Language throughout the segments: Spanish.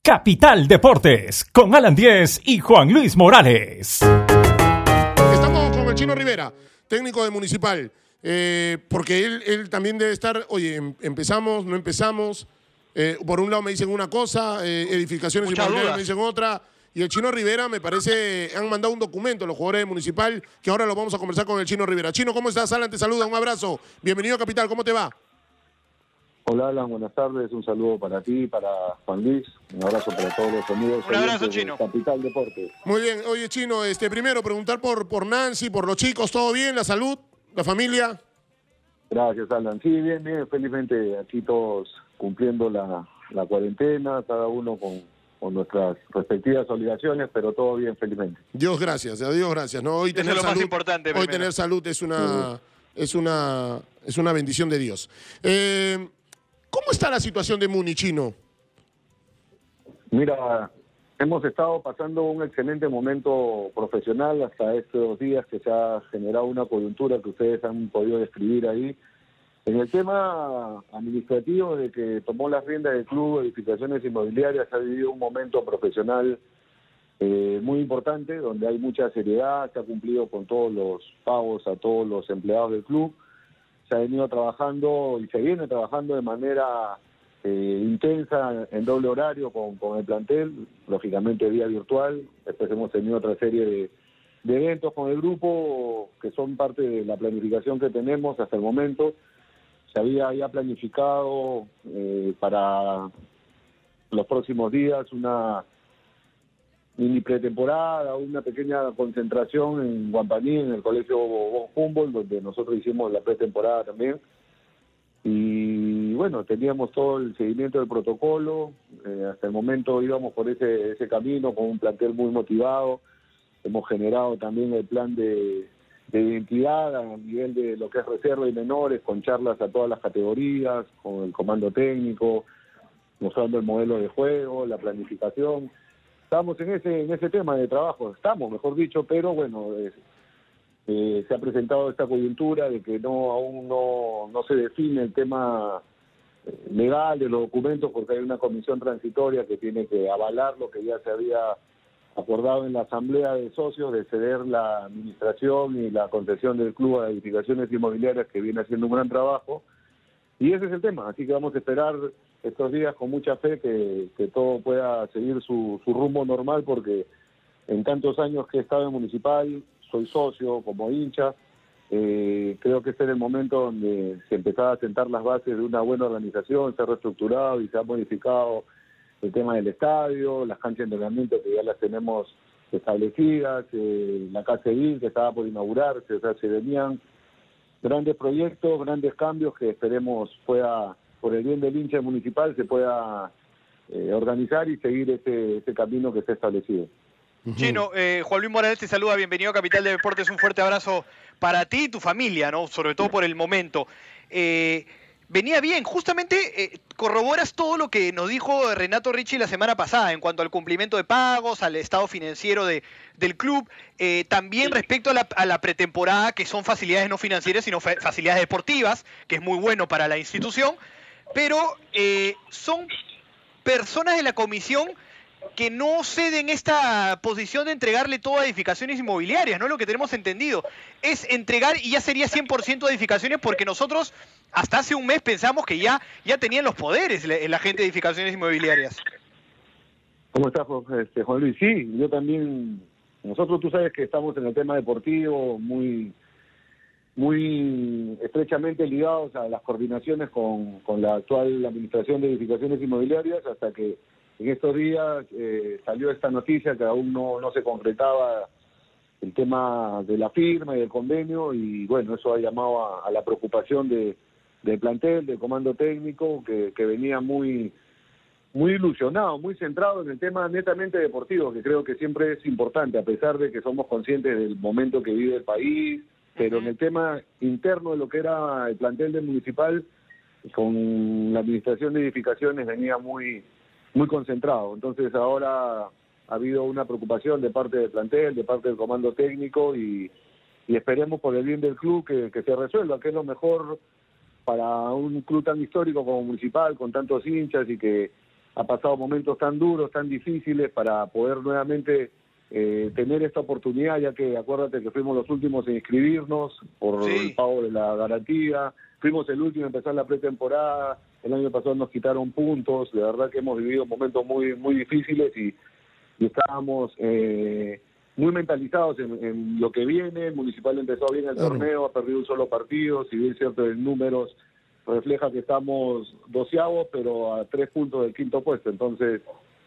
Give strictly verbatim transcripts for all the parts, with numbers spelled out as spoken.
Capital Deportes, con Alan Diez y Juan Luis Morales. Estamos con el Chino Rivera, técnico de Municipal, eh, porque él, él también debe estar, oye, em, empezamos, no empezamos, eh, por un lado me dicen una cosa, eh, edificaciones inmobiliarias me dicen otra, y el Chino Rivera, me parece, han mandado un documento los jugadores de Municipal, que ahora lo vamos a conversar con el Chino Rivera. Chino, ¿cómo estás? Alan te saluda, un abrazo, bienvenido a Capital, ¿cómo te va? Hola Alan, buenas tardes, un saludo para ti, para Juan Luis, un abrazo para todos los amigos. Un abrazo, Chino. Capital Deportes. Muy bien, oye Chino, este, primero preguntar por, por Nancy, por los chicos, ¿todo bien? ¿La salud? ¿La familia? Gracias Alan, sí, bien, bien, felizmente aquí todos cumpliendo la, la cuarentena, cada uno con, con nuestras respectivas obligaciones, pero todo bien, felizmente. Dios gracias, a Dios gracias, ¿no? Hoy tener Eso es lo salud, más importante hoy primero. tener salud es una, Sí. es una, es una bendición de Dios. Eh, ¿Cómo está la situación de Muni, Chino? Mira, hemos estado pasando un excelente momento profesional hasta estos días que se ha generado una coyuntura que ustedes han podido describir ahí. En el tema administrativo de que tomó las riendas del club Edificaciones Inmobiliarias, ha vivido un momento profesional eh, muy importante, donde hay mucha seriedad, se ha cumplido con todos los pagos a todos los empleados del club. Se ha venido trabajando y se viene trabajando de manera eh, intensa en doble horario con, con el plantel, lógicamente vía virtual. Después hemos tenido otra serie de, de eventos con el grupo que son parte de la planificación que tenemos hasta el momento. Se había ya planificado eh, para los próximos días una mini pretemporada, una pequeña concentración en Guampaní, en el colegio Von Humboldt, donde nosotros hicimos la pretemporada también. Y bueno, teníamos todo el seguimiento del protocolo, eh, hasta el momento íbamos por ese, ese camino con un plantel muy motivado. Hemos generado también el plan de, de identidad a nivel de lo que es reserva y menores, con charlas a todas las categorías, con el comando técnico, mostrando el modelo de juego, la planificación. Estamos en ese en ese tema de trabajo, estamos, mejor dicho, pero bueno, eh, eh, se ha presentado esta coyuntura de que no aún no, no se define el tema eh, legal de los documentos, porque hay una comisión transitoria que tiene que avalar lo que ya se había acordado en la asamblea de socios de ceder la administración y la concesión del Club de Edificaciones Inmobiliarias, que viene haciendo un gran trabajo. Y ese es el tema, así que vamos a esperar estos días con mucha fe que, que todo pueda seguir su, su rumbo normal, porque en tantos años que he estado en Municipal, soy socio como hincha, eh, creo que este es el momento donde se empezaba a sentar las bases de una buena organización, se ha reestructurado y se ha modificado el tema del estadio, las canchas de entrenamiento que ya las tenemos establecidas, eh, la Casa Civil que estaba por inaugurarse, o sea, se venían grandes proyectos, grandes cambios que esperemos pueda, por el bien del hincha municipal, se pueda eh, organizar y seguir ese, ese camino que está establecido. Chino, eh, Juan Luis Morales te saluda, bienvenido a Capital de Deportes, un fuerte abrazo para ti y tu familia, ¿no? Sobre todo por el momento. Eh, venía bien, justamente eh, corroboras todo lo que nos dijo Renato Ricci la semana pasada en cuanto al cumplimiento de pagos, al estado financiero de, del club, eh, también respecto a la, a la pretemporada, que son facilidades no financieras, sino fa facilidades deportivas, que es muy bueno para la institución, pero eh, son personas de la comisión que no ceden esta posición de entregarle todo a edificaciones inmobiliarias, ¿no? Lo que tenemos entendido es entregar y ya sería cien por ciento de edificaciones, porque nosotros hasta hace un mes pensamos que ya, ya tenían los poderes la, la gente de edificaciones inmobiliarias. ¿Cómo estás, este, Juan Luis? Sí, yo también, nosotros tú sabes que estamos en el tema deportivo muy, muy estrechamente ligados a las coordinaciones con, con la actual administración de edificaciones inmobiliarias, hasta que en estos días eh, salió esta noticia que aún no, no se concretaba el tema de la firma y del convenio, y bueno, eso ha llamado a, a la preocupación de, del plantel, del comando técnico, que, que venía muy, muy ilusionado, muy centrado en el tema netamente deportivo, que creo que siempre es importante, a pesar de que somos conscientes del momento que vive el país, pero en el tema interno de lo que era el plantel del Municipal, con la administración de edificaciones venía muy muy concentrado. Entonces ahora ha habido una preocupación de parte del plantel, de parte del comando técnico, y, y esperemos por el bien del club que, que se resuelva, que es lo mejor para un club tan histórico como Municipal, con tantos hinchas, y que ha pasado momentos tan duros, tan difíciles para poder nuevamente eh, tener esta oportunidad, ya que acuérdate que fuimos los últimos en inscribirnos por Sí. el pago de la garantía, fuimos el último en empezar la pretemporada, el año pasado nos quitaron puntos, de verdad que hemos vivido momentos muy muy difíciles y, y estábamos eh, muy mentalizados en, en lo que viene. Municipal empezó bien el Claro. torneo, ha perdido un solo partido, si bien es cierto en números refleja que estamos doceavos, pero a tres puntos del quinto puesto, entonces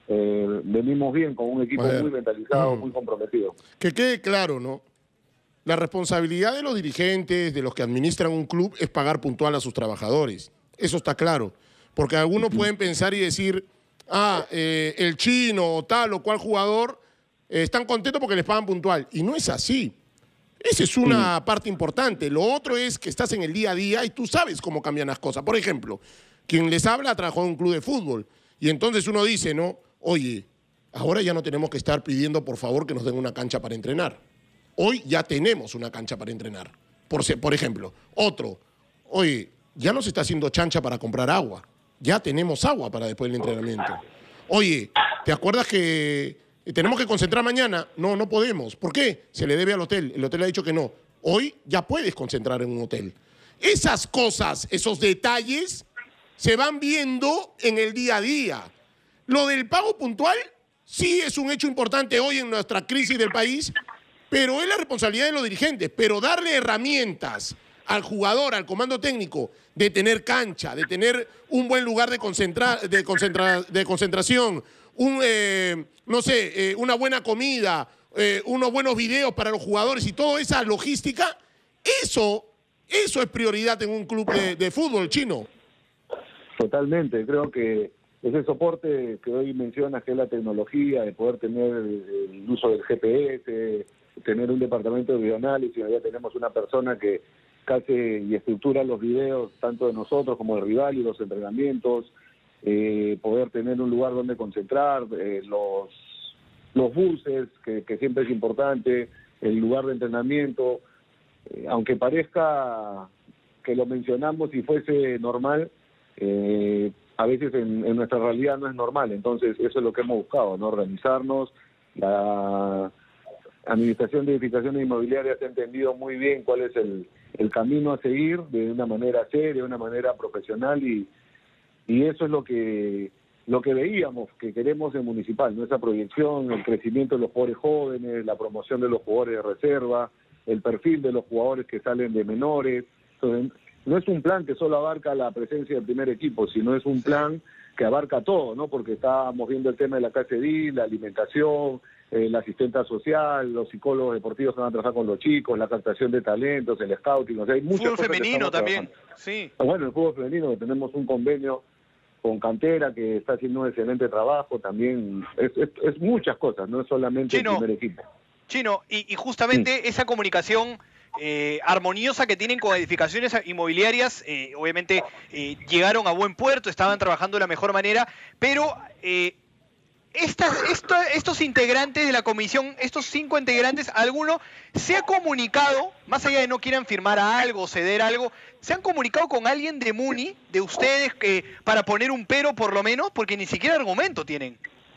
eh, venimos bien con un equipo Bueno. muy mentalizado, Mm. muy comprometido. Que quede claro, ¿no? La responsabilidad de los dirigentes, de los que administran un club, es pagar puntual a sus trabajadores. Eso está claro. Porque algunos pueden pensar y decir, ah, eh, el chino o tal o cual jugador eh, están contentos porque les pagan puntual. Y no es así. Esa es una parte importante. Lo otro es que estás en el día a día y tú sabes cómo cambian las cosas. Por ejemplo, quien les habla trabajó en un club de fútbol. Y entonces uno dice, ¿no? Oye, ahora ya no tenemos que estar pidiendo por favor que nos den una cancha para entrenar. Hoy ya tenemos una cancha para entrenar. Por, se- por ejemplo, otro, oye, ya no se está haciendo chancha para comprar agua. Ya tenemos agua para después del entrenamiento. Oye, ¿te acuerdas que tenemos que concentrar mañana? No, no podemos. ¿Por qué? Se le debe al hotel. El hotel ha dicho que no. Hoy ya puedes concentrar en un hotel. Esas cosas, esos detalles, se van viendo en el día a día. Lo del pago puntual sí es un hecho importante hoy en nuestra crisis del país, pero es la responsabilidad de los dirigentes. Pero darle herramientas al jugador, al comando técnico, de tener cancha, de tener un buen lugar de, concentra de, concentra de concentración, un, eh, no sé, eh, una buena comida, eh, unos buenos videos para los jugadores y toda esa logística, eso, eso es prioridad en un club de, de fútbol, Chino. Totalmente, creo que ese soporte que hoy mencionas, que es la tecnología, de poder tener el uso del G P S, tener un departamento de videoanálisis, ya tenemos una persona que hace y estructura los videos tanto de nosotros como del rival y los entrenamientos, eh, poder tener un lugar donde concentrar, eh, los, los buses, que, que siempre es importante, el lugar de entrenamiento, eh, aunque parezca que lo mencionamos y fuese normal, eh, a veces en, en nuestra realidad no es normal, entonces eso es lo que hemos buscado, ¿no? Organizarnos. La Administración de Edificaciones Inmobiliarias ha entendido muy bien cuál es el, el camino a seguir de una manera seria, de una manera profesional y, y eso es lo que lo que veíamos que queremos en Municipal, ¿no? Esa proyección, el crecimiento de los jugadores jóvenes, la promoción de los jugadores de reserva, el perfil de los jugadores que salen de menores. Entonces, no es un plan que solo abarca la presencia del primer equipo, sino es un plan que abarca todo, ¿no? Porque estábamos viendo el tema de la K C D I, la alimentación, eh, la asistenta social, los psicólogos deportivos que van a trabajar con los chicos, la captación de talentos, el scouting, o sea, hay muchas Fútbol cosas que femenino estamos también, trabajando. sí. Bueno, el fútbol femenino, que tenemos un convenio con Cantera, que está haciendo un excelente trabajo, también es, es, es muchas cosas, no es solamente Chino. el primer equipo. Chino, y, y justamente esa comunicación eh, armoniosa que tienen con edificaciones inmobiliarias, eh, obviamente eh, llegaron a buen puerto, estaban trabajando de la mejor manera, pero eh, estas, esto- estos integrantes de la comisión, estos cinco integrantes, ¿alguno se ha comunicado, más allá de no quieran firmar algo, ceder algo, se han comunicado con alguien de Muni, de ustedes, que para poner un pero por lo menos, porque ni siquiera argumento tienen?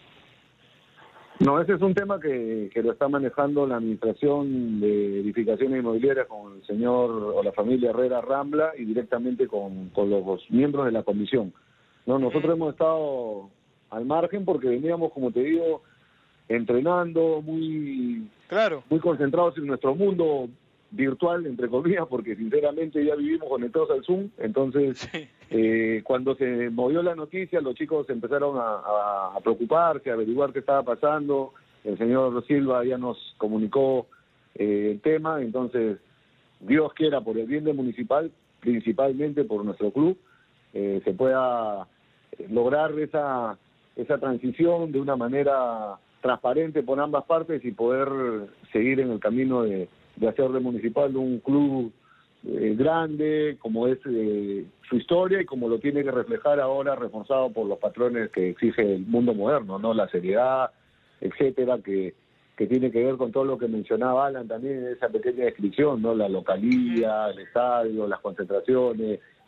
No, ese es un tema que, que lo está manejando la Administración de Edificaciones Inmobiliarias con el señor o la familia Herrera Rambla y directamente con, con los miembros de la comisión. No, nosotros hemos estado al margen porque veníamos, como te digo, entrenando, muy, Claro. muy concentrados en nuestro mundo virtual, entre comillas, porque sinceramente ya vivimos conectados al Zoom, entonces Sí. eh, cuando se movió la noticia, los chicos empezaron a, a, a preocuparse, a averiguar qué estaba pasando, el señor Silva ya nos comunicó eh, el tema, entonces Dios quiera, por el bien de Municipal, principalmente por nuestro club, eh, se pueda lograr esa, esa transición de una manera transparente por ambas partes y poder seguir en el camino de de hacer de Municipal un club eh, grande, como es eh, su historia y como lo tiene que reflejar ahora, reforzado por los patrones que exige el mundo moderno, ¿no? La seriedad, etcétera, que, que tiene que ver con todo lo que mencionaba Alan también en esa pequeña descripción, ¿no? La localía, el estadio, las concentraciones,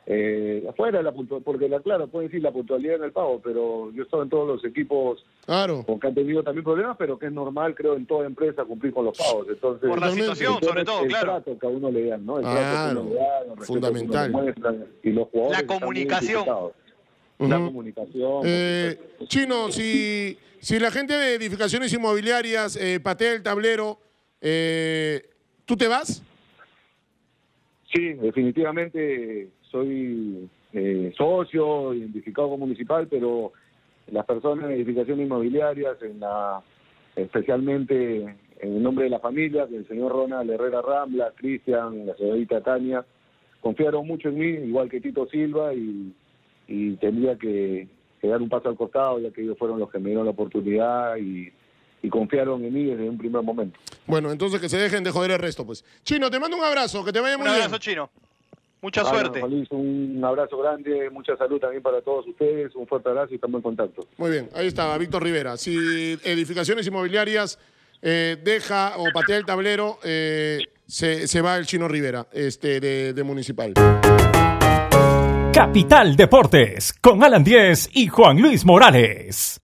Eh, afuera, la puntualidad, porque la, claro, pueden decir la puntualidad en el pago, pero yo he estado en todos los equipos claro. que han tenido también problemas, pero que es normal, creo, en toda empresa cumplir con los pagos. Entonces, por la situación, sobre todo, el claro. El trato que a uno le dan, ¿no? El claro. trato que uno le dan, el fundamental. que uno le muestran, y los jugadores La comunicación. Uh-huh. La comunicación. Eh, Chino, si, si la gente de edificaciones inmobiliarias eh, patea el tablero, eh, ¿tú te vas? Sí, definitivamente soy eh, socio, identificado como municipal, pero las personas de edificaciones inmobiliarias, en la, especialmente en el nombre de la familia, que el señor Ronald Herrera Rambla, Cristian, la señorita Tania, confiaron mucho en mí, igual que Tito Silva, y, y tendría que, que dar un paso al costado, ya que ellos fueron los que me dieron la oportunidad y, y confiaron en mí desde un primer momento. Bueno, entonces que se dejen de joder el resto, pues. Chino, te mando un abrazo, que te vaya muy bien. Un abrazo, bien. Chino. Mucha Bueno, suerte. Luis, un abrazo grande, mucha salud también para todos ustedes, un fuerte abrazo y estamos en contacto. Muy bien, ahí estaba Víctor Rivera. Si edificaciones inmobiliarias eh, deja o patea el tablero, eh, se, se va el Chino Rivera, este, de, de Municipal. Capital Deportes, con Alan Díez y Juan Luis Morales.